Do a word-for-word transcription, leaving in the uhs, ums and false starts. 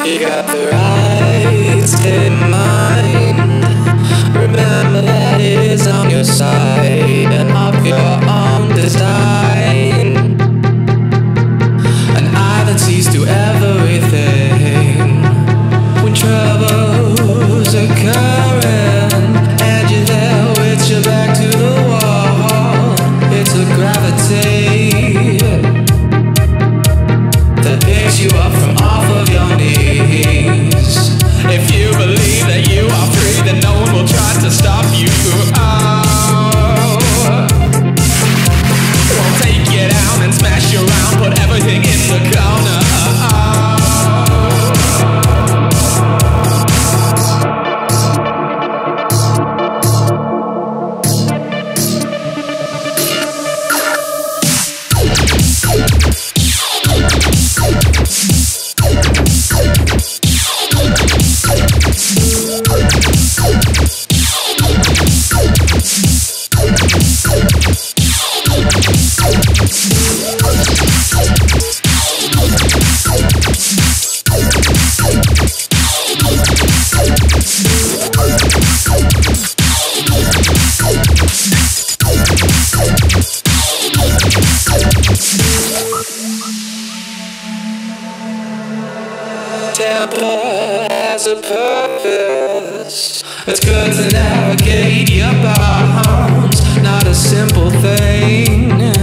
You got the right state of mind. Remember that it is on your side and of your own design. An eye that sees through everything. When troubles occurring and you're there with your back to the wall, it's a gravity that picks you up from off of your knees. If you believe that you are free, then no one will try to stop you. Oh, won't take you down and smash you around, put everything in the corner. Temper has a purpose. It's good to navigate your bounds. Not a simple thing.